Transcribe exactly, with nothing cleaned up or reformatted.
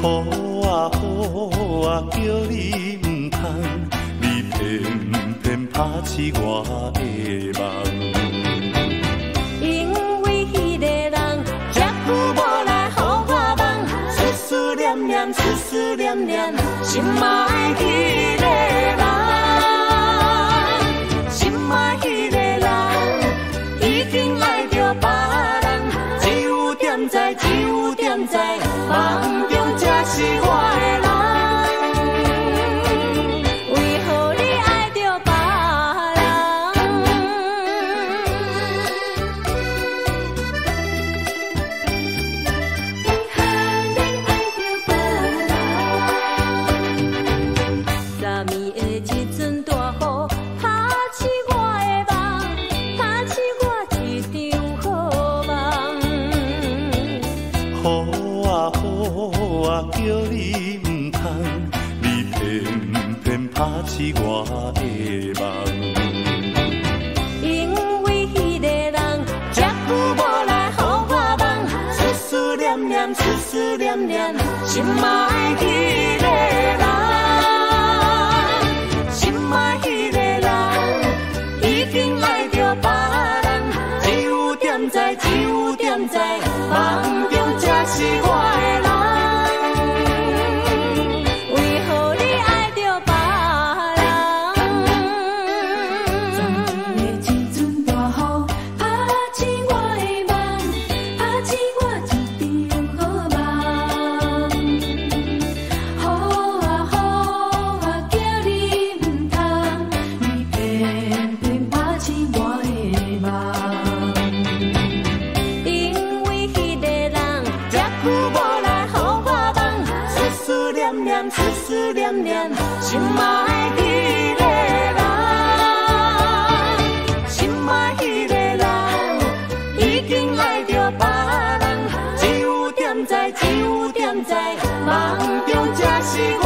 雨啊雨啊，叫你唔通，你偏偏拍刺我的梦。 因为迄个人遮久无来予我梦，思思念念，思思念念，心爱迄个人，心爱迄个人，已经爱着别人，只有点知，只有点知，梦中才是我的人。为何你爱着别叫你唔通，你偏偏拍刺我的梦。因为迄个人遮久无来予我梦，思思念念，思思念念，心爱迄个人，心爱迄个人，已经爱着别人，只有点知，只有点知，梦中才是我的人。思思念念，心爱迄个人，心爱迄个人，已经爱着别人，只有点知，只有点知，梦中才是我。